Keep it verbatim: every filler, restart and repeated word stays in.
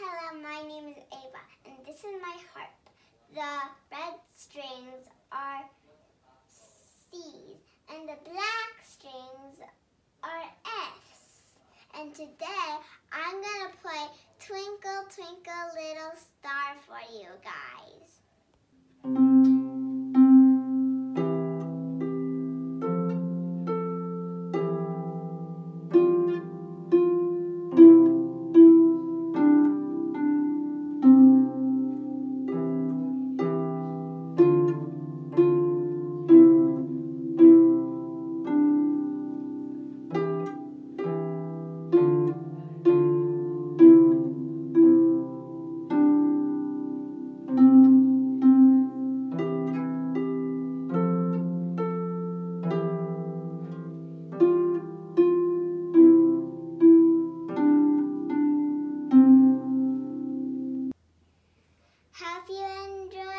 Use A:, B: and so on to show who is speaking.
A: Hello, my name is Ava, and this is my harp. The red strings are C's, and the black strings are F's. And today, I'm going to play Twinkle, Twinkle, Little Star for you guys. Have you enjoyed